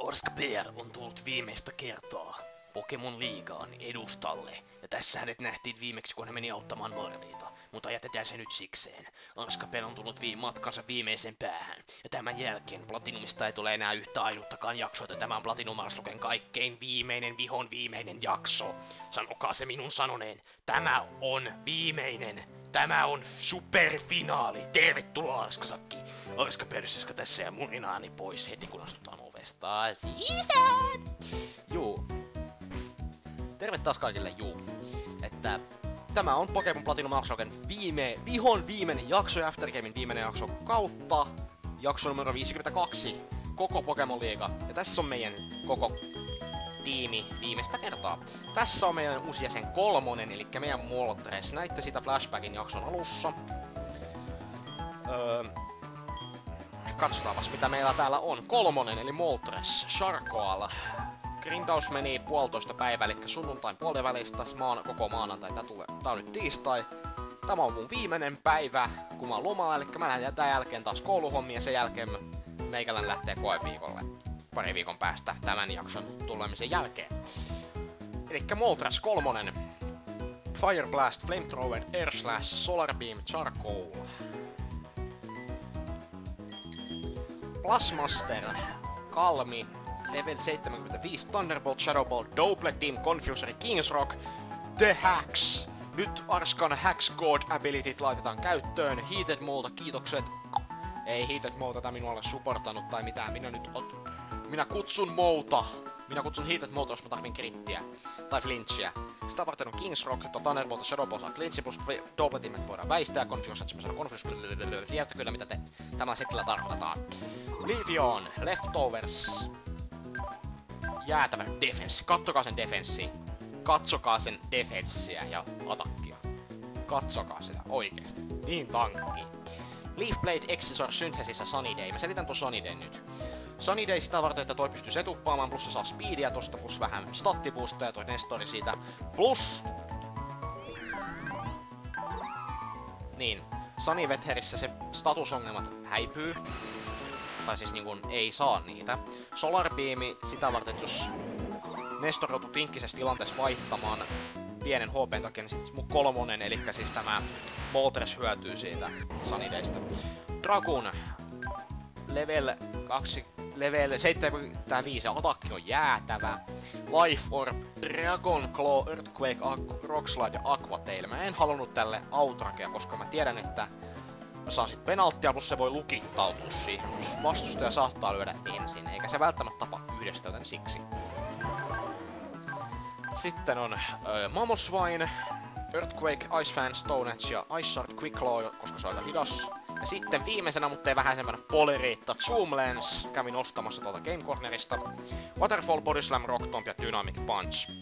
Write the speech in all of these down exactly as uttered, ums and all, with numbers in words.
Orskpear on tullut viimeistä kertaa Pokemon Liigaan edustalle. Ja tässä hänet nähtiin viimeksi, kun hän meni auttamaan Marliita. Mutta jätetään se nyt sikseen. Orskpear on tullut vi- matkansa viimeisen päähän. Ja tämän jälkeen Platinumista ei tule enää yhtä ainuttakaan jaksoa, että tämä on Platinum Arsloken kaikkein viimeinen, vihon viimeinen jakso. Sanokaa se minun sanoneen. Tämä on viimeinen. Tämä on superfinaali. Tervetuloa Arskasakki. Arskapörssäskö tässä ja murinaani pois heti kun astutaan ovesta sisään. Juu. Terve taas kaikille, juu. Että tämä on Pokemon Platinum Arsloken viime, vihon viimeinen jakso ja Aftergamein viimeinen jakso kautta jakso numero viisikymmentäkaksi. Koko Pokemon Liiga. Ja tässä on meidän koko tiimi viimeistä kertaa. Tässä on meidän uusi jäsen kolmonen, eli meidän Moltres. Näitte sitä Flashbackin jakson alussa. Öö, katsotaanpas mitä meillä täällä on. Kolmonen, eli Moltres, Sharkoal. Grindaus meni puolitoista päivää, eli sunnuntain puolen välistä, maan, koko maanantai. Tää, tulee, tää on nyt tiistai. Tämä on mun viimeinen päivä, kun mä oon lomalla, eli mä lähden tämän jälkeen taas kouluhommia ja sen jälkeen meikälän lähtee koeviikolle pari viikon päästä tämän jakson tulemisen jälkeen. Elikkä Moltres kolmonen, Fire Blast, Flamethrower, Air Slash, Solar Beam, Charcoal. Plasmaster, Kalmi, Level seitsemänkymmentäviisi, Thunderbolt, Shadow Ball, Double Team, Confuser, Kings Rock, The Hacks. Nyt Arskan Hacks God abilityt laitetaan käyttöön. Heated Molta, kiitokset. Ei Heated Mou tätä minua ole supportanut tai mitään. Minä nyt ot... Minä kutsun Mouta. Minä kutsun Heated Mouta, jos mä tarvin krittiä. Tai flinchiä. Sitä varten on Kings Rock, Thunderbolt, Shadow Ball saa glitchi plus Double Teamet voidaan väistää. Confuse, että mä sanon Confuse. Tiedätte kyllä mitä te tämän setillä tarkoitetaan. Livion, Leftovers. Jäätävä defenssi. Katsokaa sen defenssi. Katsokaa sen defenssiä ja atakkia. Katsokaa sitä oikeesti. Niin tankki. Leafblade, Excisor, Synthesis ja Sunnyday. Mä selitän tuon Sunnyday nyt. Sunnyday sitä varten, että toi pystyy setuppaamaan, plus se saa speedia tosta, plus vähän stattiboostia ja toi Nestori siitä. Plus... Niin. Sunny Wetherissä se statusongelmat häipyy. Tai siis niin kun ei saa niitä. Solar Beam sitä varten, että jos Nestor joutuu tinkkisessä tilanteessa vaihtamaan pienen H P:n takia, niin sit mun kolmonen, eli siis tämä Moltres hyötyy siitä Sunnydaysta. Dragoon, level kaksi, level seitsemänkymmentäviisi, atakki on jäätävä. Life Orb, Dragon Claw, Earthquake, Rockslide ja Aqua Tail. Mä en halunnut tälle Outrakea, koska mä tiedän, että mä saan sit penalttia, plus se voi lukittautua siihen. Vastustaja saattaa lyödä ensin, eikä se välttämättä tapa yhdestä, joten siksi. Sitten on äh, Mamoswine, Earthquake, Ice Fan, Stone Edge ja Ice Shard, Quick Claw, koska se on aika hidas. Ja sitten viimeisenä, mutta ei vähäisempänä, Poleriitta, Zoom Lens, kävin ostamassa tuolta Game Cornerista. Waterfall, Body Slam, Rock Tomb ja Dynamic Punch.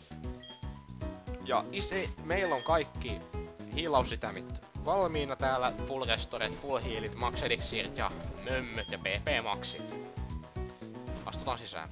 Ja isi, meillä on kaikki hiilausitämit valmiina täällä, Full Restoret, Full Healit, Max Elixirit ja Mömmöt ja P P-maksit. Astutaan sisään.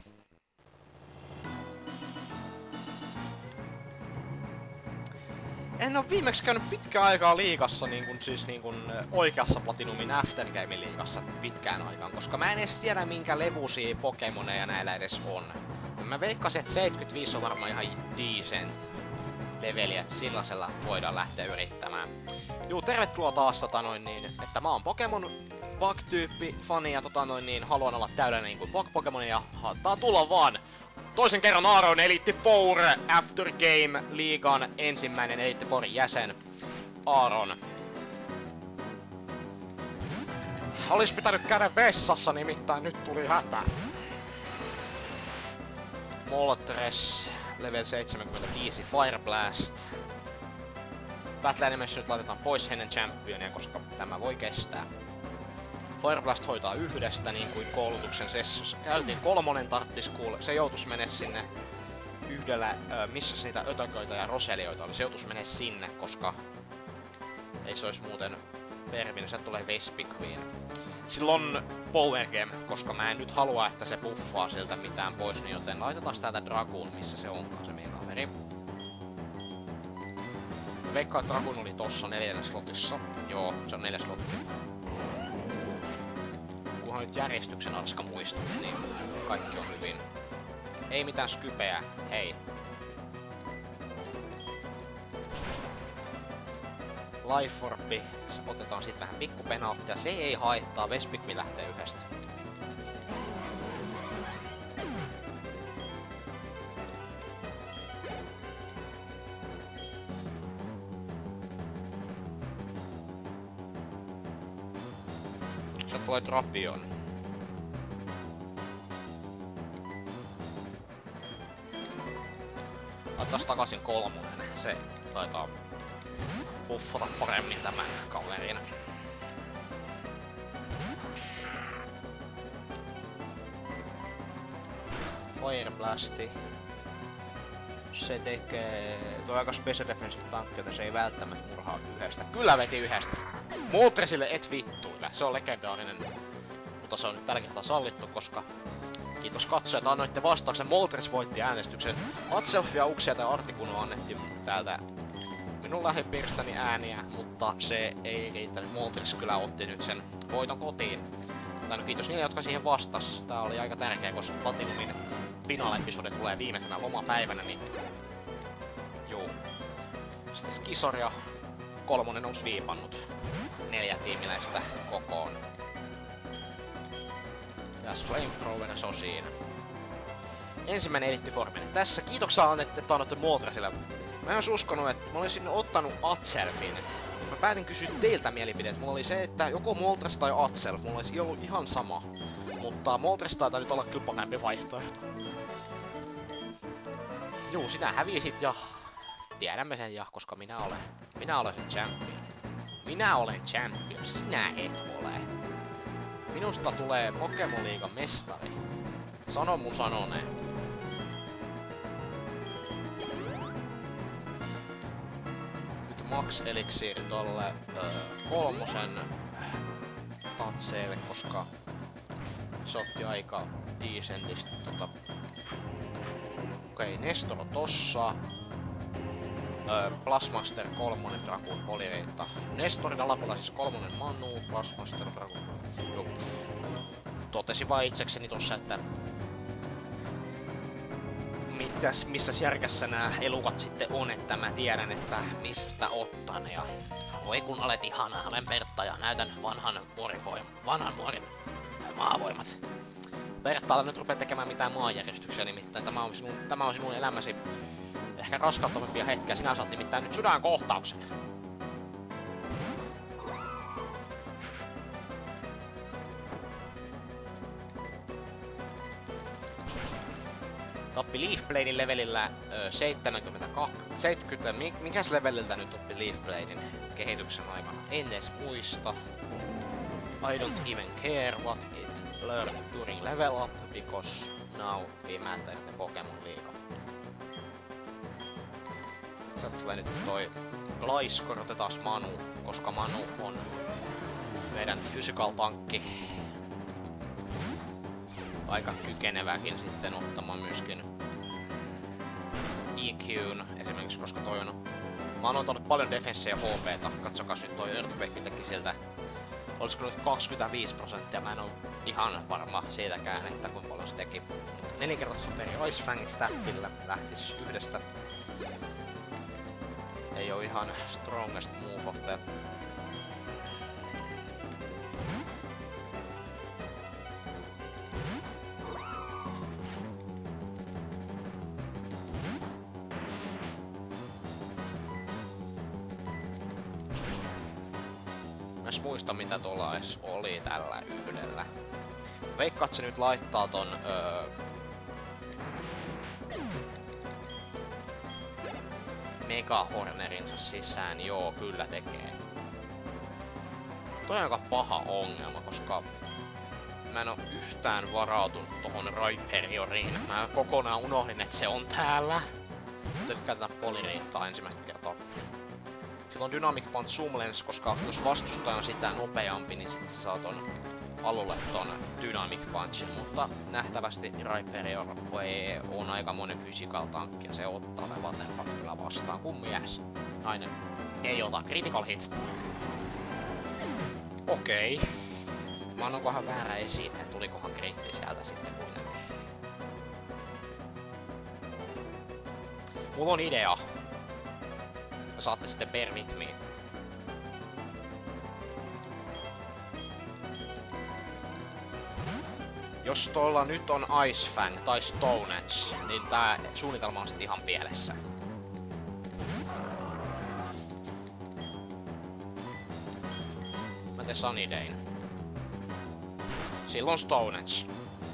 En oo viimeksi käynyt pitkään aikaa liigassa, niin kun, siis niin kun oikeassa Platinumin Aftergamein liigassa pitkään aikaan, koska mä en edes tiedä minkä levuisia Pokemoneja näillä edes on. Mä veikkasin, että seitsemänkymmentäviisi on varmaan ihan decent leveli, että sillasella voidaan lähteä yrittämään. Juu, tervetuloa taas tota noin niin, että mä oon Pokemon Bug-tyyppi fani ja tota noin niin, haluan olla täydellinen niin kuin Bug-Pokemonia ja haattaa tulla vaan! Toisen kerran Aaron Elite Four After Game Liigan ensimmäinen Elite Four jäsen. Aaron. Olis pitänyt käydä vessassa, nimittäin nyt tuli hätä. Moltres, level seitsemänkymmentäviisi, Fire Blast. Battle Animation nyt laitetaan pois ennen Championia, koska tämä voi kestää. Fire Blast hoitaa yhdestä, niin kuin koulutuksen sessiossa käytiin. Kolmonen tarttis kuule, se joutus mene sinne yhdellä, äh, missä niitä ötököitä ja roselioita oli. Se joutus mene sinne, koska ei se ois muuten vermin, se tulee Vespi Queen. Silloin Power Game, koska mä en nyt halua, että se buffaa siltä mitään pois, niin joten laitetaan täältä Dragoon, missä se onkaan se meidän kaveri. Veikkaan, että Dragoon oli tossa neljännen slotissa. Joo, se on neljäs slotti. kunhan nyt järjestyksen Arska muistat, niin kaikki on hyvin. Ei mitään skypeä, hei. Life Orbi, otetaan sit vähän pikku penalttia, se ei haittaa, Vespikvi lähtee yhdestä. Sieltä tulee Drapion. Laittaas takaisin kolmonen, se taitaa buffata paremmin tämän kaverin. Fire Blasti. Se tekee... Tuo aika special defensive tankki, jota se ei välttämättä murhaa yhdestä. Kyllä veti yhdestä! Moltresille et vittuille, se on legendaarinen. Mutta se on nyt tällä kertaa sallittu, koska... Kiitos katsojat, annoitte vastauksen. Moltres voitti äänestyksen. Atselfia, Uksia tai Artikuno annettiin täältä minun lähipiiristäni ääniä, mutta se ei riittänyt. Moltres kyllä otti nyt sen voiton kotiin. Tai no kiitos niille, jotka siihen vastas. Tää oli aika tärkeä, koska Platinumin finaali-episode tulee viimeisenä lomapäivänä, niin... Juu. Sitten Skisoria kolmonen on sviipannut neljä tiimiläistä kokoon. Ja Flamethrower se on siinä. Ensimmäinen edittiforminen. Tässä kiitoksia annette, että annatte Moltresille. Mä en ois uskonut, että mä olisin ottanut Atselfin. Mä päätin kysyä teiltä mielipideet. Mulla oli se, että joko Moltres tai Atself. Mulla olisi ollut ihan sama. Mutta Moltres taitaa nyt olla kyllä parempi vaihtoehto. Juu, sinä hävisit ja... Tiedämme sen ja, koska minä olen... Minä olen se champion. Minä olen champion, sinä et ole. Minusta tulee Pokemon Liigan mestari. Sano mun sanoneen. Nyt Max Elixir tolle öö, kolmosen tatseille, koska se otti aika decentisti tota... Okei, okay, Nestor on tossa. Öö, Plasmaster kolmonen, Dragoon, Polireita. Nestorin alapuolella siis kolmonen Manu, Plasmaster, Dragoon. Joo. Totesin vaan itsekseni tossa, että... Mitäs, missäs järkässä nää elukat sitten on, että mä tiedän, että mistä ottan. Ja... Oi kun olet ihana, olen Pertta ja näytän vanhan muorivoiman, vanhan muorin maavoimat. Pertta, nyt rupea tekemään mitään maanjärjestyksiä, nimittäin tämä on sinun, tämä on sinun elämäsi ehkä raskauttavampia hetkiä. Sinä saat nimittäin nyt sydänkohtauksen. Tappi Leafbladein levelillä ö, seitsemänkymmentäkaksi... seitsemänkymmentä... Mikäs leveliltä nyt oppi Leafbladein kehityksen aikana? En edes muista. I don't even care what it learned during level up, because now we matter the Pokemon Liiga. Sieltä tulee nyt toi Gliscor, otetaan Manu, koska Manu on meidän physical tankki. Aika kykeneväkin sitten ottamaan myöskin E Q:n esimerkiksi, koska toi on... Mä oon ottanut paljon defenssia ja H P:tä. Katsokas nyt toi Earthquake teki siltä... Olisiko nyt kaksikymmentäviisi prosenttia, mä en oo ihan varma siitäkään, että kuinka paljon se teki. Nelinkertaisesti peri Ice Fangin stappilla lähtis yhdestä. Ei oo ihan strongest move of the... Muista mitä tuolla edes oli tällä yhdellä. Veikkaat se nyt laittaa ton öö... Mega Hornerinsa sisään, joo kyllä tekee. Toi on aika paha ongelma, koska mä en oo yhtään varautunut tohon Rhyperioriin. Mä kokonaan unohdin, että se on täällä. Mutta nyt käytetään Polireittaa ensimmäistä kertaa. Sillä on Dynamic Punch Zoom Lens, koska jos vastustaja on sitä nopeampi, niin sit sä saa ton alulle ton Dynamic Punchin. Mutta nähtävästi Rhyperior on aika monen physical tankki ja se ottaa ne Waterfall kyllä vastaan. Kummies. Nainen ei ota. Critical hit. Okei. Okay. Mä onkohan väärä esiin, tulikohan kriitti sieltä sitten kuitenkin. Mulla on idea. Ja saatte sitten bear with me. Jos tuolla nyt on Ice Fang tai Stone Edge, niin tää suunnitelma on sit ihan pielessä. Mä teen Sunny Dayn. Silloin Stone Edge.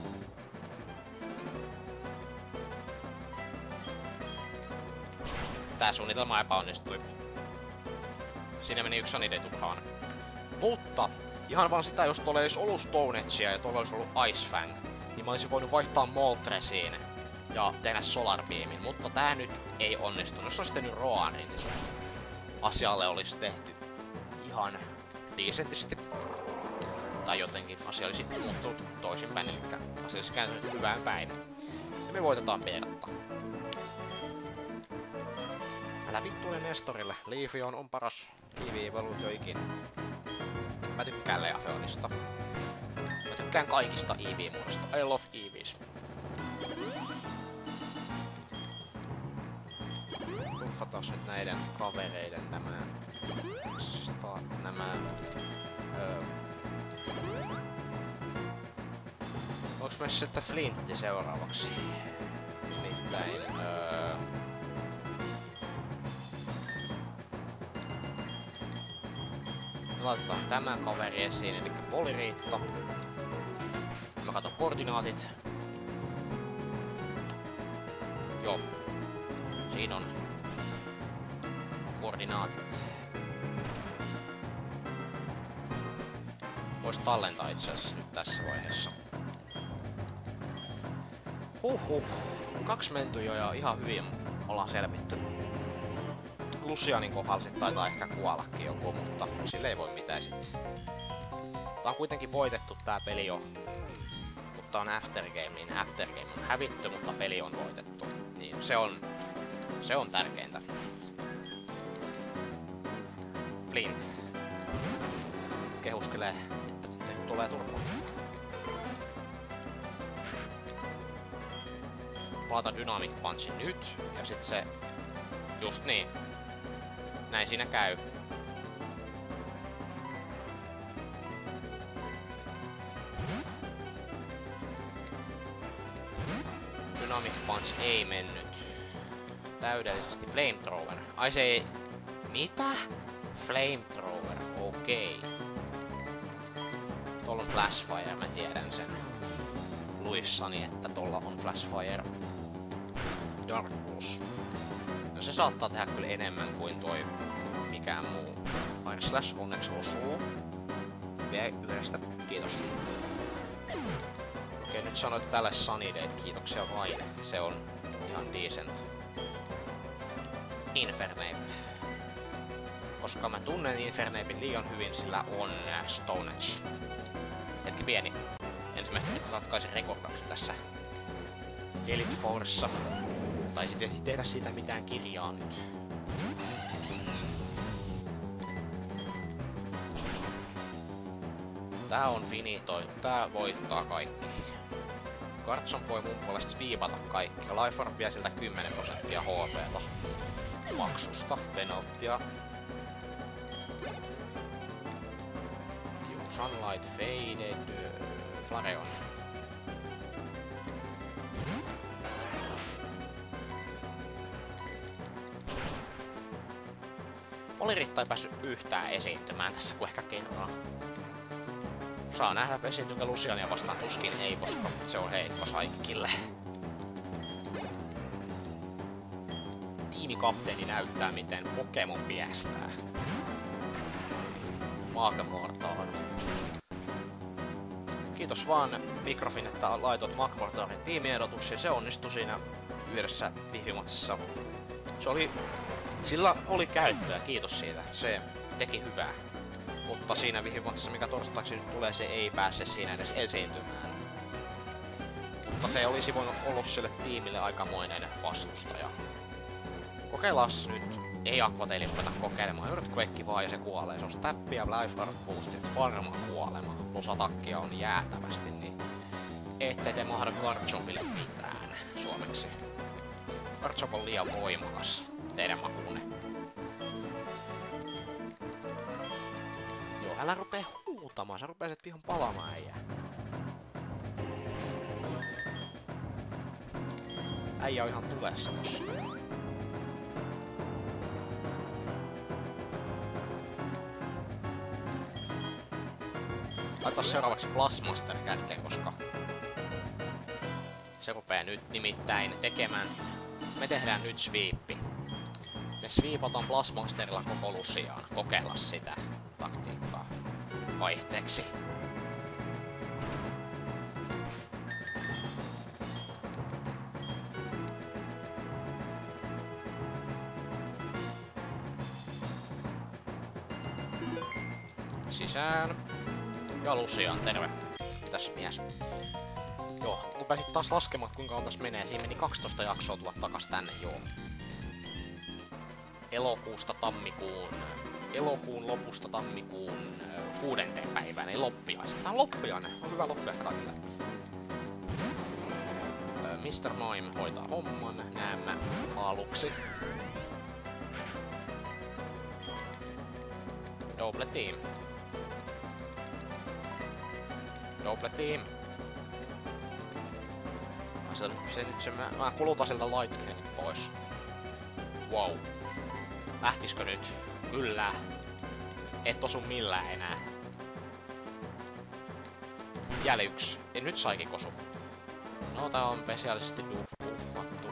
Tää suunnitelma epäonnistui. Siinä meni yksi Sunny Day turhaan. Mutta ihan vaan sitä, jos tuolla olisi ollut Stone Edgea ja tuolla olisi ollut Ice Fang, niin mä olisin voinut vaihtaa Moltresiin ja tehdä Solar Beamin, mutta tää nyt ei onnistunut. Jos olisi tehnyt Roanin, niin se asialle olisi tehty ihan decentisti. Tai jotenkin asia olisi muuttunut toisinpäin, eli asia olisi kääntynyt hyvään päin. Ja me voitetaan Bertta. Älä vittuile Nestorille. Leafeon on paras Eevee-evoluutio ikinä. Mä tykkään Leafeonista. Mä tykkään kaikista Eevee-muodosta. I love Eevees. Tuffataan nyt näiden kavereiden nämä... nämä... Öö... Onks meissä sitten Flintti seuraavaksi? Nimittäin... Öö... Laitetaan tämä kaveri esiin, eli Poliriitta. Mä katon koordinaatit. Joo. Siinä on koordinaatit. Vois tallentaa itse asiassa nyt tässä vaiheessa. Huhhuh. Kaksi menty jo ja ihan hyvin ollaan selvitty. Lucianin kohdalla sit taitaa ehkä kuollakin joku, mutta sille ei voi mitään sitten. Tää on kuitenkin voitettu tää peli jo. Mutta on aftergame, niin aftergame on hävitty, mutta peli on voitettu. Niin se on... se on tärkeintä. Flint. Kehuskelee, että nyt tulee turpaa. Laita Dynamic Punchin nyt, ja sit se... just niin. Näin siinä käy. Dynamic Punch ei mennyt täydellisesti. Flamethrower. Ai se ei... Mitä? Flamethrower. Okei. Okay. Tuolla on Flashfire, mä tiedän sen. Luissani, että tuolla on Flashfire. Darkus. No se saattaa tehdä kyllä enemmän kuin toi mikään muu. Fire Slash onneksi osuu. Vielä yhdestä. Kiitos. Okei, nyt sanoit tälle Sunny Dayt. Kiitoksia vain. Se on ihan decent. Infernape. Koska mä tunnen Infernapein liian hyvin, sillä on Stone Edge. Hetki pieni. Ensimmäistä nyt ratkaisin rekordauksen tässä Elite Fourissa. Tai sitten ei tehdä siitä mitään kirjaa nyt. Tää on finito. Tää voittaa kaikki. Kartson voi mun puolesta viipata kaikki. Life Orb vie siltä kymmenen prosenttia H P:ta. Maksusta. Penalttia. Sunlight Faded. Flareon. Poliriitta ei päässyt yhtään esiintymään tässä kuin ehkä kerran. Saa nähdä esiintyykö Luciania vastaan, tuskin ei, koska se on heikko Psychicille. Tiimikapteeni näyttää miten Pokemon piestää. Magmortar. Kiitos vaan Mikrofin, että laitoit Magmortarin tiimiehdotuksiin. Se onnistui siinä yhdessä Wifi-matsissa. Se oli... Sillä oli käyttöä, kiitos siitä. Se teki hyvää. Mutta siinä Wifi-matsissa, mikä torstaiksi nyt tulee, se ei pääse siinä edes esiintymään. Mutta se olisi voinut olla sille tiimille aikamoinen vastustaja. Kokeillaan nyt Ei Aquataili ruveta kokeilemaan. Earthquake vaan ja se kuolee. Se on stappi ja life art boostit. Varma kuolema. Plus atakkia on jäätävästi, niin ette te mahda Garchompille mitään suomeksi. Garchomp on liian voimakas teidän makuune. Joo, älä rupee huutamaan. Sä rupeasit vihan palamaan äijää. Äijä on ihan tulessa tossa. Laita seuraavaksi Plasmaster kätkeen, koska se rupee nyt nimittäin tekemään. Me tehdään nyt sweepi. Me sweepataan Plasmasterilla koko Luciaan. Kokeilla sitä taktiikkaa vaihteeksi. Sisään. Ja Lucian, terve. Mitäs mies? Joo, kun pääsit taas laskemaan, kuinka on tässä menee. Siinä meni kaksitoista jaksoa tulla takas tänne, joo. Elokuusta tammikuun... Elokuun lopusta tammikuun kuudenteen päivään, eli loppiaisen. Tää on loppiainen, on hyvä loppiaista kaikille. mister Mime hoitaa homman, näemme aluksi. Double team. Double team. Se, se nyt se mä, mä kulutan siltä lightscanit pois. Wow. Lähtiskö nyt? Kyllä. Et osu millään enää. Jäljellä yksi. Ja nyt saikin kosu. No tää on spesiaalisesti buffattu.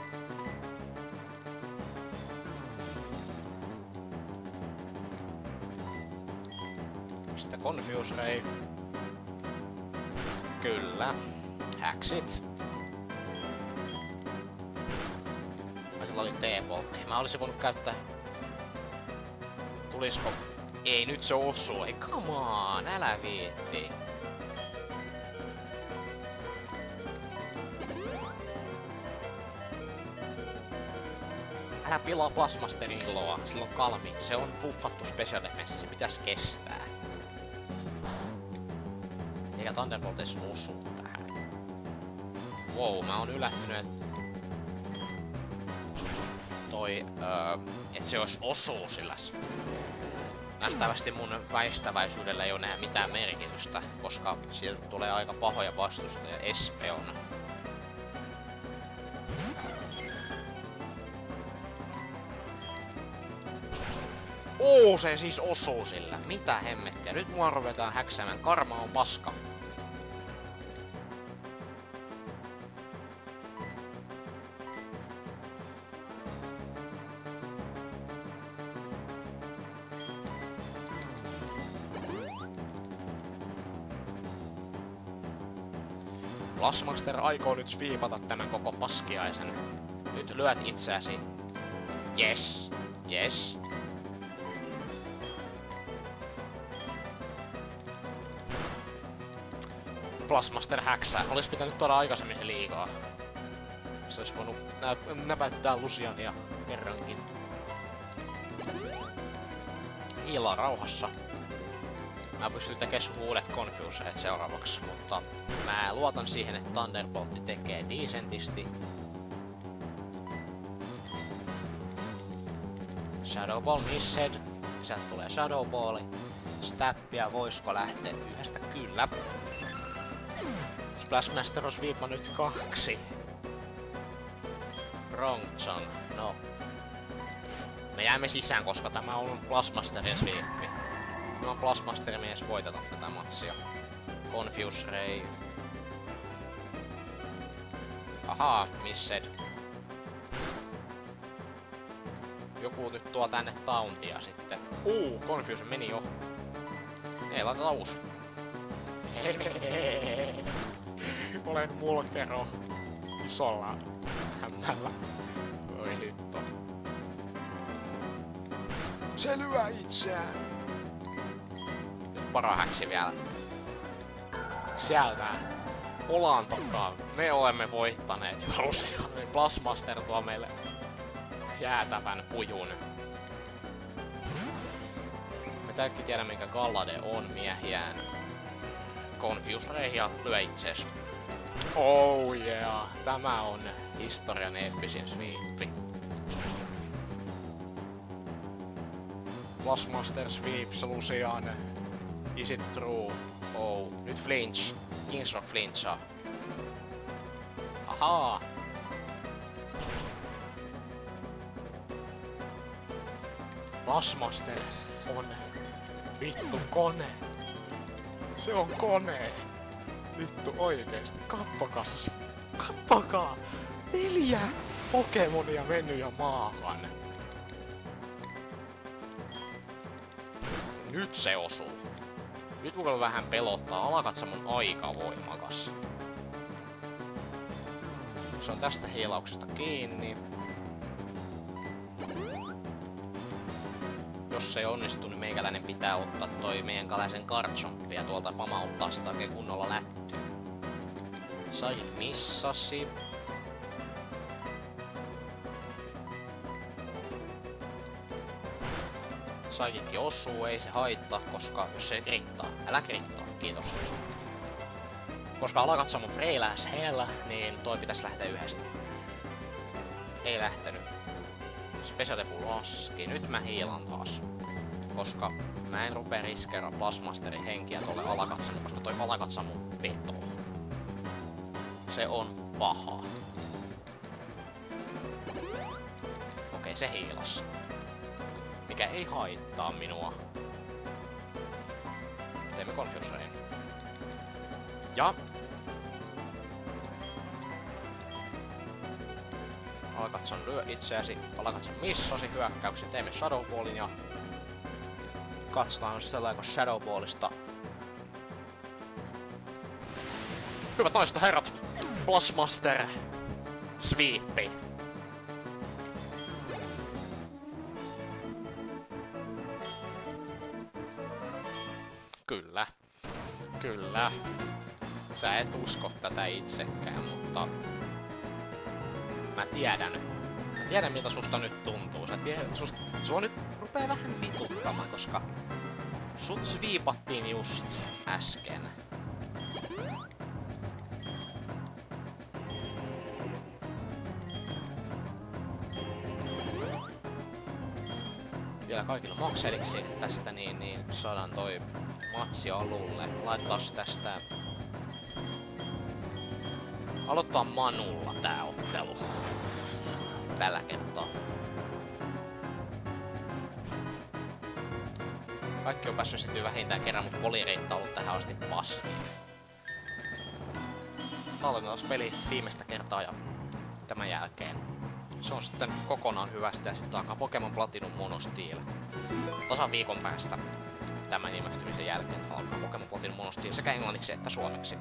Sitten Confuse Ray. Kyllä. Hacksit. Ai sillä oli T-poltti. Mä olisin voinut käyttää... Tulisko? Ei nyt se osuu. Ei come on, älä viitti. Älä pilaa Plasmasterin iloa. Sillä on kalmi. Se on buffattu special defense. Se pitäisi kestää. Eikä Thunderbolt edes osuu tähän. Wow, mä oon yllättynyt, toi, öö, et se ois osuu sillä. Nähtävästi mun väistäväisyydellä ei oo näe mitään merkitystä, koska sieltä tulee aika pahoja vastustajia. Espe on. Oo, se siis osuu sillä. Mitä hemmettiä? Nyt mua ruvetaan häksäämään. Karma on paska. Plasmaster aikoo nyt sweepata tämän koko paskiaisen. Nyt lyöt itseäsi. Yes. Yes. Plasmaster häksää. Olis pitänyt tuoda aikaisemmin se liikaa. Se ois voinut nä näpäyttää Luciania kerrankin. Hiilaa rauhassa. Mä pystyn tekemään sun uudet Confuseet seuraavaksi, mutta mä luotan siihen, että Thunderbolt tekee decentisti. Shadow Ball missed. Sieltä tulee Shadow Balli. Stappia voisko lähteä yhdestä? Kyllä. Splashmaster on sweepa nyt kaksi. Wrongton. No. Me jäämme sisään, koska tämä on Plasmasterin sweepi. No Plasmasterin mies voiteta tätä matsia. Confuse Ray. Ahaa, missed. Joku nyt tuo tänne tauntia sitten. Uu, Confuse meni jo. Ei, laitetaan uusi. Olen mulkero. Isolla hämmällä. Oi hitto. Se lyö itseään. Nyt parahäksi vielä. Sieltä. Olan takaa. Me olemme voittaneet jo Lucian. Plasmaster tuo meille jäätävän pujun. Me kaikki tiedä minkä Gallade on miehiään. Confuse Ray ja lyö itsees. Oh yeah, tämä on historian eeppisin sweepi. Blastmaster sweeps Lucian. Is it true? Oh, nyt flinch. Kings Rock flinchaa. Ahaa. Blastmaster on vittu kone. Se on kone. Vittu oikeesti. Kattokaa siis. Kattokaa. Neljä Pokemonia mennyt jo maahan. Nyt se osuu. Nyt voi vähän pelottaa. Alakatsamon aika voimakas. Se on tästä hiilauksesta kiinni. Jos se ei onnistu, niin meikäläinen pitää ottaa toi meidän kalaisen Garchompi ja tuolta pamauttaa sitä oikein kunnolla lättyä. Sain missasi. Saikinkin osuu, ei se haittaa, koska jos se krittaa, älä krittaa, kiitos. Koska Alakatsamo Freyläs hell, niin toi pitäisi lähteä yhdestä. Ei lähtenyt. Special Defu laski. Nyt mä hiilan taas. Koska mä en rupee riskeeraa Blastmasterin henkiä tolle Alakatsamuun, koska toi Alakatsamu petoo. Se on paha. Okei, se hiilas. Mikä ei haittaa minua. Teemme Confuse Rayn. Ja Alakatsan lyö itseäsi, Alakatsan missasi hyökkäyksen, teemme Shadow Ballin ja katsotaan jos sellainen Shadow Ballista. Hyvät naiset ja herrat, Blastmaster Sweepi. Kyllä. Kyllä. Sä et usko tätä itsekään, mutta mä tiedän. Mä tiedän miltä susta nyt tuntuu. Sä tiedät, susta, sua nyt rupee vähän vituttamaan, koska sut sviipattiin just äsken. Vielä kaikilla makseliksi tästä, niin, niin saadaan toi matsi alulle. Laittaa tästä. Aloittaa Manulla tää ottelu. Tällä kertaa. Kaikki on päässyt sitten vähintään kerran, mutta polireitta on ollut tähän asti paski. Tallennetaan peli viimeistä kertaa ja tämän jälkeen se on sitten kokonaan hyvästä ja sitten alkaa Pokemon Platinum Mono Steel. Tasan viikon päästä tämän ilmestymisen jälkeen alkaa Pokemon Platinum Mono Steel sekä englanniksi että suomeksi.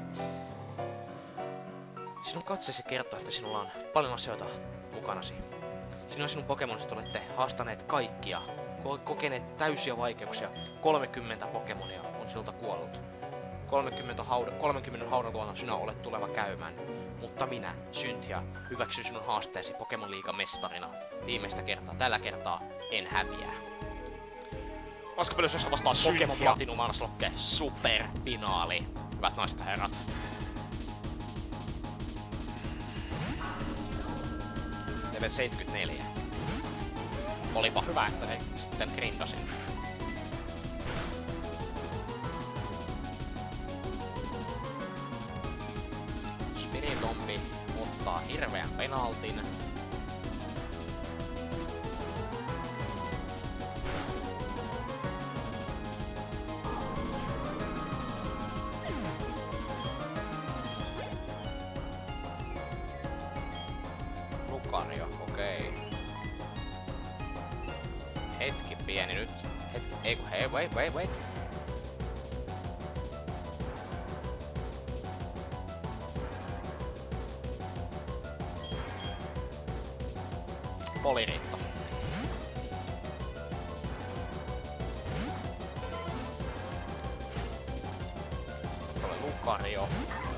Sinun katseesi kertoo, että sinulla on paljon asioita mukanasi. Sinun ja sinun Pokemonit olette haastaneet kaikkia, ko kokeneet täysiä vaikeuksia. kolmekymmentä Pokemonia on sinulta kuollut. kolmekymmentä, hauda kolmekymmentä haudatuona sinä olet tuleva käymään. Mutta minä, Cynthia, hyväksyn sinun haasteesi Pokemon Liigan mestarina. Viimeistä kertaa, tällä kertaa en häviää. Askapelissä jossa vastaan Pokemon Platinum Anslokke superfinaali. Hyvät naiset ja herrat. Level seitsemänkymmentäneljä. Olipa hyvä, että ne sitten grindasin. Spiritompi ottaa hirveän penaltin. Lucario, okei. Hetki pieni nyt. Hetki, ei kun hei, wait, wait, wait. Poliriitto. Tuolle Lucario.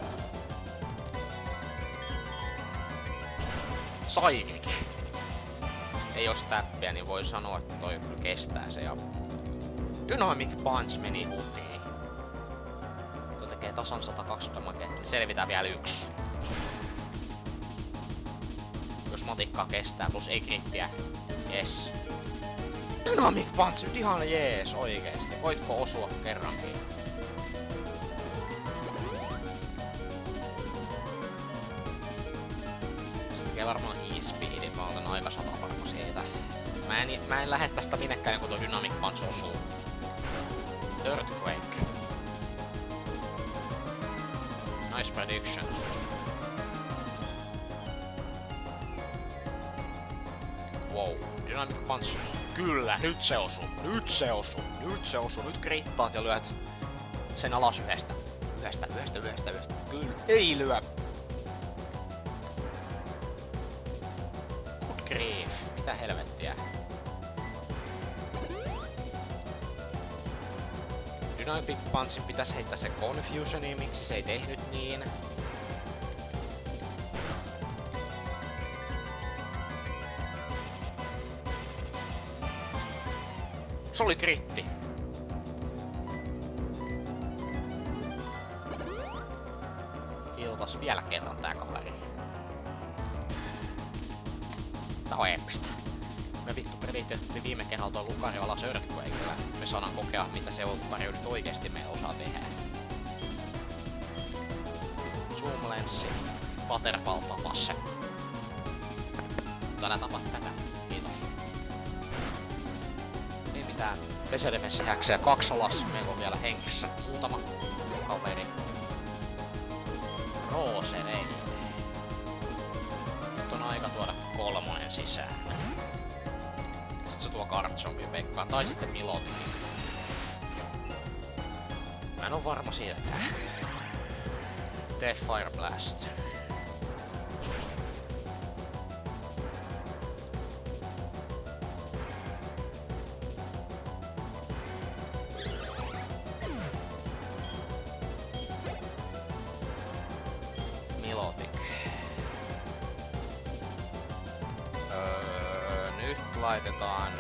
Psychic. Ei oo täppiä, niin voi sanoa, että toi kestää se ja Dynamic Punch meni hutiin. Tuo tekee tasan sata kaksikymmentä damagea, niin selvitään vielä yksi. Jos matikkaa kestää, plus ei krittiä. Yes. Dynamic Punch, nyt ihan jees oikeesti. Voitko osua kerrankin? Se tekee varmaan e-speedin, mä olen aika sata varma siitä. Mä en, mä en lähde tästä minnekään, kun tuo Dynamic Punch osuu. Earthquake. Nice prediction. Wow, Dynamic Punch. Kyllä, nyt se osu. Nyt se osu. Nyt se osu. Nyt kriittaat ja lyöt sen alas yhdestä. Yhdestä, yhdestä, yhdestä, yhdestä. Kyllä. Ei lyö. Good grief. Mitä helvettiä. Dynamic Punchin pitäisi heittää se Confusioniin, miksi se ei tehnyt niin? Se oli kritti. Iltas vielä kerran tää kaveri. Tää on eeppistä. Me vittu prediktettiin viime kerralla tuon Lucario alas Earthquakella. Me saadaan kokea, mitä se Lucario nyt oikeesti meillä osaa tehdä. Zoom lenssi. Waterfall papasse. Mutta älä tapa tätä. Kiitos. Ei mitään. Pesedefenssi häksää kaksi alas. Meillä on vielä hengissä muutama kaveri. Roosevein. Nyt on aika tuoda kolmonen sisään. Sitten se tuo Garchompin Pekkaan, tai sitten Milotikin. Mä en oo varma siltäkään. Tee Fire Blast. Milotic. Öö, nyt laitetaan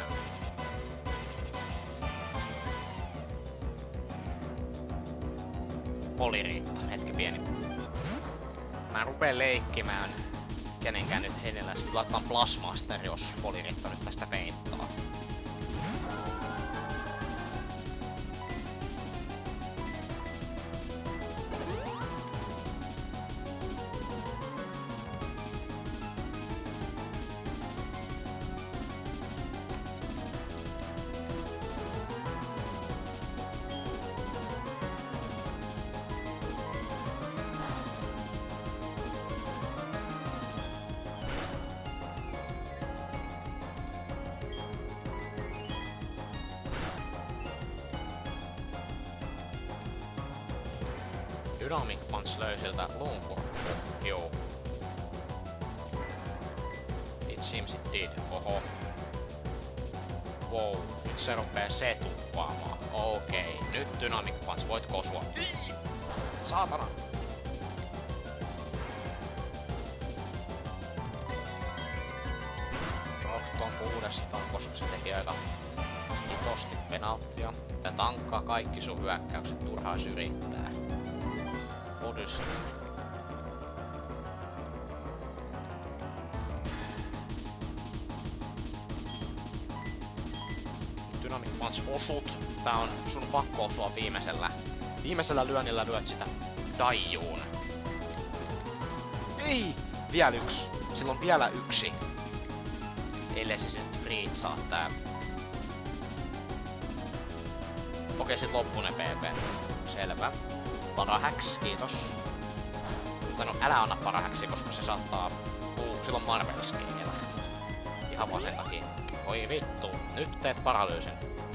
Poliriitta. Hetki pieni. Mä rupeen leikkimään kenenkään nyt henellä. Sitten laitetaan Plasmaster, jos Poliriitta nyt tästä feinttaa. Dynamic Punch löi siltä luunkurkku. Joo. It seems it did. Oho. Wow. Nyt se rupee se tuppaamaan. Okei. Okay. Nyt Dynamic Punch. Voitko osua? Saatana. Rockton uudestaan, koska se teki aika hitosti penalttia. Tää tankkaa kaikki sun hyökkäykset, turhaa yrittää. Odyssey. Dynamic Punch osut. Tää on sun pakko osua viimeisellä. Viimeisellä lyönnillä lyöt sitä Daijuun. Ei! Vielä yksi. Silloin vielä yksi. Ellei se nyt friitsaa tää. Okei, sit loppuu ne P P. Selvä. Parahäks, kiitos. Tai no, älä anna parahäksiä, koska se saattaa... Uu, silloin Marvel-skeellä. Ihan vaan sen takia. Oi vittu, nyt teet paralyysin.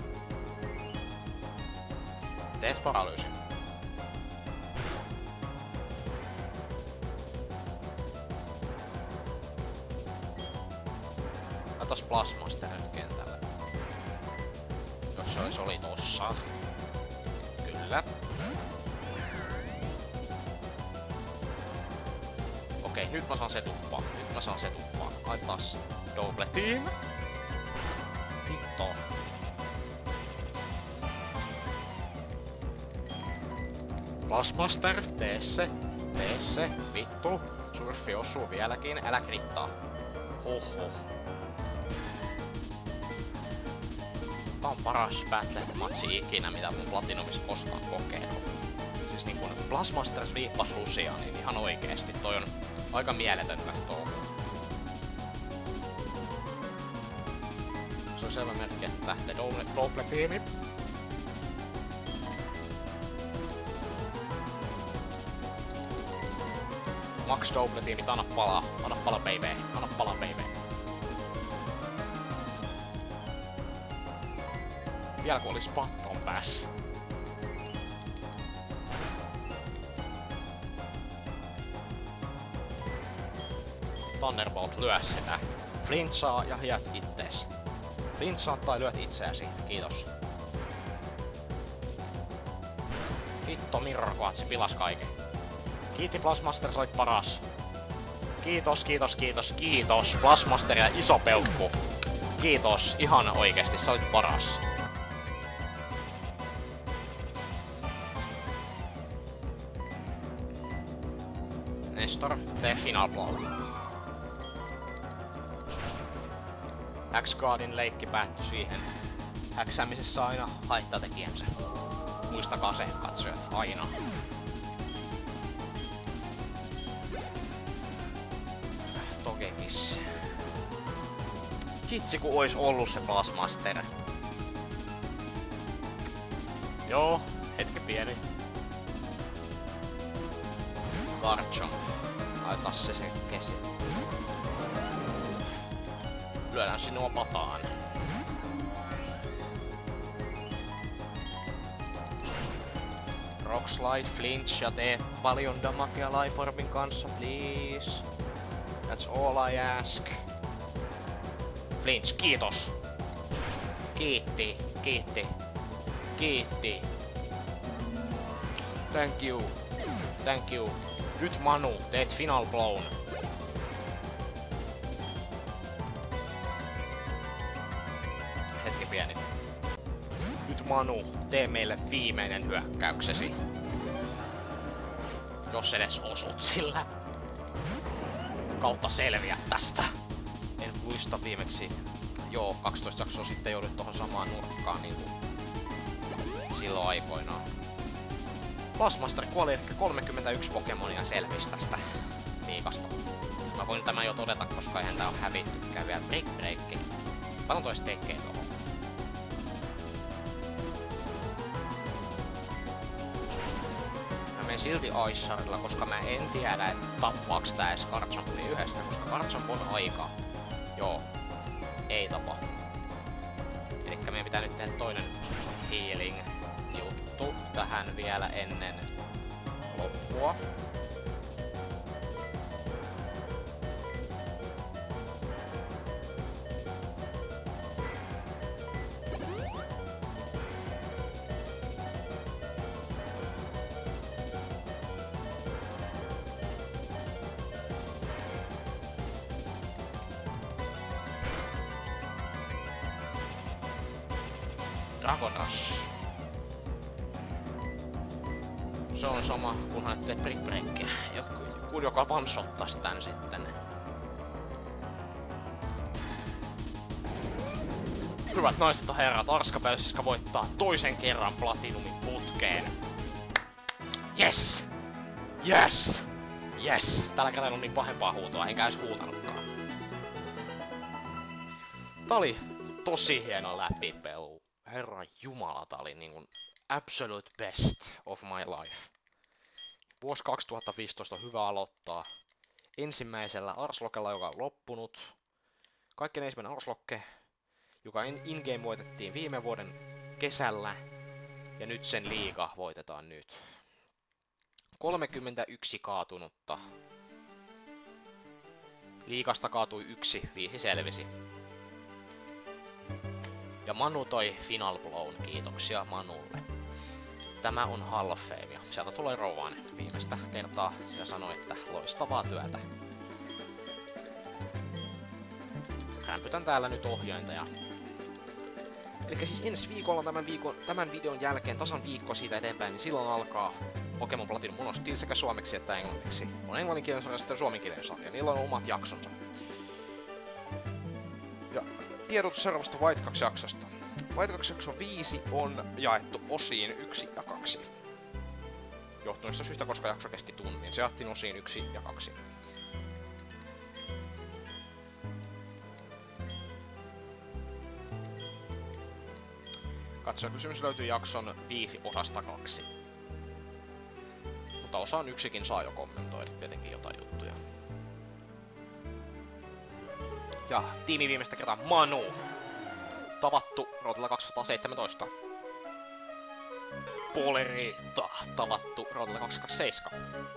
Teet paralyysin. Latas Plasmaster nyt kentälle. Jos se ois oli tossa. Kyllä. Okei, nyt mä saan se tuppaa. Nyt mä saan se tuppaa. Laitetaan double team. Hitto. Plasmaster, tee se. Tee se. Vittu. Surfi osuu vieläkin. Älä krittaa. Hoho. Tää on paras battle-matsi ikinä, mitä mun Platinumissa koskaan kokeillut. Siis niin kun Plasmasters viippas Lucia, niin ihan oikeesti toi on aika mieletöntä touhu. Se on selvä merkki, että lähtee Double-tiimi. Max Double-tiimit, anna palaa. Anna palaa, baby. Anna palaa, baby. Vielä kun olis patton päässä. Thunderbolt, lyö sitä. Flintsaa ja hiät ittees. Flintsaa tai lyöt itseäsi. Kiitos. Hitto Mirrorquatsi pilas kaiken. Kiitti Plasmaster, sä olit paras. Kiitos, kiitos, kiitos, kiitos. Plasmaster ja iso peukku. Kiitos, ihan oikeesti, sä olit paras. Nestor, tee Final Blow. X-Guardin leikki päättyi siihen. Häksäämisessä aina haittatekijänsä. Muistakaa se, katsojat, aina. Togekis. Hitsi ku ois ollu se Plasmaster. Joo, hetki pieni. Garchomp. Laita se sen kesi. Lyödään sinua pataan. Rockslide, flinch ja tee paljon damakea Lifeorbin kanssa, please. That's all I ask. Flinch, kiitos. Kiitti, kiitti, kiitti. Thank you, thank you. Nyt Manu, teet Final Blown. Hetki pieni. Nyt Manu, tee meille viimeinen hyökkäyksesi. Jos edes osut sillä. Kautta selviä tästä. En muista viimeksi. Joo, kaksitoista jaksoa sitten joudut tohon samaan nurkkaan niinku silloin aikoinaan. Plasmaster kuoli ehkä kolmekymmentäyksi Pokemonia selvisi tästä liigasta. Mä voin tämän jo todeta, koska eihän tää oo hävittykään vielä. Break breakki. Paljon tois tekee tohon. Mä menen silti Aissarilla, koska mä en tiedä, että tappaaks tää edes Garchompia yhdestä, koska Garchomp on aika. Joo. Ei tapa. Elikkä meidän pitää nyt tehdä toinen healing juttu tähän vielä ennen loppua. Dragon Rush. Se on sama, kunhan ettei Brick Breakia. Joku, joka one-shottas tän sitten. Hyvät naiset ja herrat, Arska Pelsiska voittaa toisen kerran Platinumin putkeen. Yes! Yes! Yes! Tällä kertaa on niin pahempaa huutoa, enkä edes huutanutkaan. Tää oli tosi hieno läpipelu. Herra jumala, tää oli niinkun absolute best of my life. Vuosi kaksituhattaviisitoista on hyvä aloittaa ensimmäisellä Arslokella, joka on loppunut. Kaikkein ensimmäinen Arslokke, joka in-game voitettiin viime vuoden kesällä. Ja nyt sen liiga voitetaan nyt. kolmekymmentäyksi kaatunutta. Liigasta kaatui yksi, viisi selvisi. Ja Manu toi Final Blown, kiitoksia Manulle. Tämä on Hall of Fame ja sieltä tulee Rowan viimeistä kertaa. Sillä sanoi, että loistavaa työtä. Rämpytän täällä nyt ohjainta ja... Elikkä siis ensi viikolla tämän, viikon, tämän videon jälkeen, tasan viikko siitä eteenpäin, niin silloin alkaa Pokemon Platinum Monostil sekä suomeksi että englanniksi. On englanninkielinen sarja ja sitten suomenkielinen sarja. Niillä on omat jaksonsa. Ja tiedot seuraavasta White kaksi-jaksosta. White kaksi-jakso viisi on jaettu osiin yksi ja kaksi. Johtuneesta syystä, koska jakso kesti tunnin. Se jaettiin osiin yksi ja kaksi. Katsojakysymys löytyy jakson viisi osasta kaksi. Mutta osaan yksikin saa jo kommentoida tietenkin jotain juttuja. Ja tiimi viimeistä kertaa Manu. Tavattu routilla kaksisataaseitsemäntoista. Polerita tavattu routilla kaksisataakaksikymmentäseitsemän.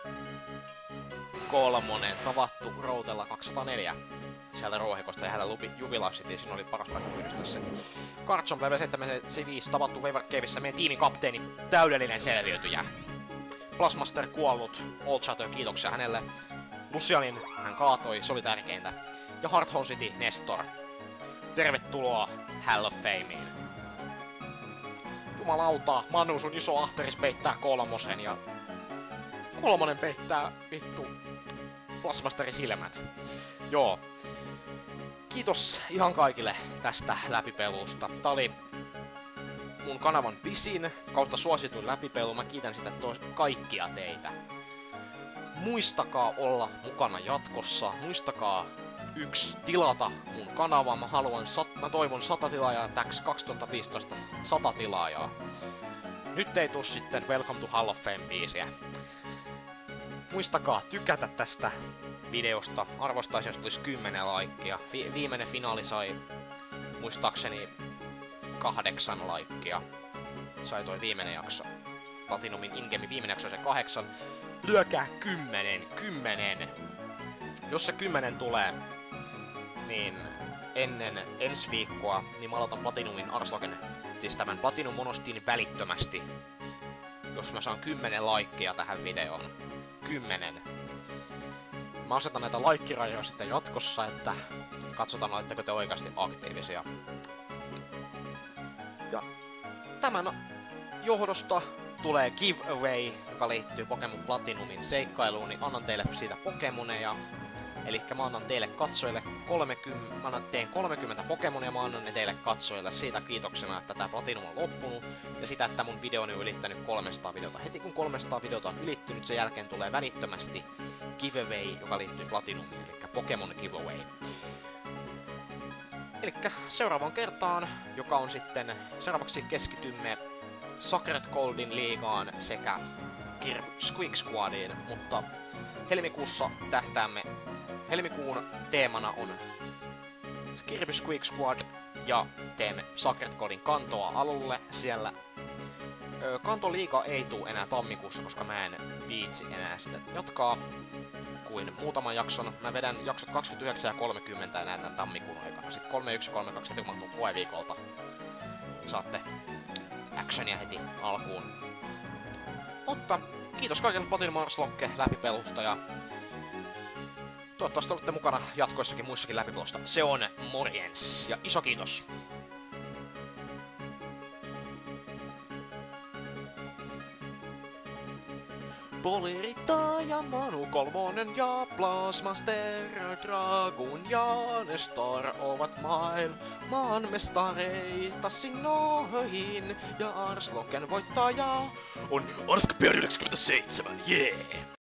Kolmonen tavattu routella kaksisataaneljä. Sieltä Ruohikosta ja hänellä lupi Jubilaxity, siinä oli paras paikka pyydystää se. Kartson level seitsemänkymmentäviisi tavattu Wayward Caveissa meidän tiimin kapteeni, täydellinen selviytyjä. Plasmaster kuollut, Old Chateau kiitoksia hänelle. Lucianin hän kaatoi, se oli tärkeintä. Ja Hearthome City Nestor. Tervetuloa Hall of Fameen. Jumalauta, Manu sun iso ahteris peittää kolmosen ja... Kolmonen peittää vittu Plasmasterin silmät. Joo. Kiitos ihan kaikille tästä läpipelusta. Tää oli mun kanavan pisin kautta suosituin läpipelu. Mä kiitän sitä tos kaikkia teitä. Muistakaa olla mukana jatkossa. Muistakaa yksi tilata mun kanavaa. Mä haluan, sat mä toivon sata tilaajaa täks kaksituhattaviisitoista sata tilaajaa. Nyt ei tuu sitten Welcome to Hall of Fame biisiä. Muistakaa tykätä tästä videosta. Arvostaisin, jos tulisi kymmenen laikkia. Vi viimeinen finaali sai muistaakseni kahdeksan laikkia. Sai toi viimeinen jakso. Platinumin ingame viimeinen jakso se kahdeksan. Lyökää kymmenen, kymmenen. Jos se kymmenen tulee, niin ennen ensi viikkoa, niin mä aloitan Platinumin Arsloken, siis tämän Platinum Monostin välittömästi. Jos mä saan kymmenen laikkia tähän videoon. kymmenen. Mä asetan näitä laikkirajoja sitten jatkossa, että katsotaan, oletteko te oikeasti aktiivisia. Ja tämän johdosta tulee giveaway, joka liittyy Pokemon Platinumin seikkailuun, niin annan teille siitä Pokemoneja. Elikkä mä annan teille katsojille kolmekymmentä, mä annan teen kolmekymmentä Pokemonia, mä annan ne teille katsojille siitä kiitoksena, että tää Platinum on loppunut. Ja sitä, että mun videoni on ylittänyt kolmesataa videota. Heti kun kolmesataa videota on ylittynyt, sen jälkeen tulee välittömästi giveaway, joka liittyy Platinumiin, eli Pokemon giveaway. Elikkä seuraavaan kertaan, joka on sitten, seuraavaksi keskitymme Sacred Goldin liigaan sekä Kirby Squeak Squadiin, mutta helmikuussa tähtäämme, helmikuun teemana on Kirby Squeak Squad ja teemme Sacred Goldin kantoa alulle siellä. Ö, kantoliiga ei tuu enää tammikuussa, koska mä en viitsi enää sitä jatkaa kuin muutaman jakson. Mä vedän jaksot kaksikymmentäyhdeksän ja kolmekymmentä enää tämän tammikuun aikana. Sitten kolmekymmentäyksi ja kolmekymmentäkaksi heti kun mä tuun koeviikolta. Niin saatte actionia heti alkuun. Mutta kiitos kaikille Platinum Arslokke läpipelusta ja toivottavasti olette mukana jatkoissakin muissakin läpipelusta. Se on morjens ja iso kiitos! Polerita ja Manu Kolmonen ja Plasmaster, Dragon ja Nestor ovat maailmanmestareita sinnoihin. Ja Arsloken voittaja on Arska P R yhdeksänkymmentäseitsemän, jee! Yeah.